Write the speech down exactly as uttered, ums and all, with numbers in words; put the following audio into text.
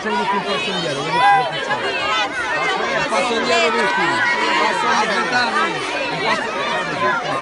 facciamo tutti un passo indietro, un passo indietro tutti, un passo indietro, un passo indietro.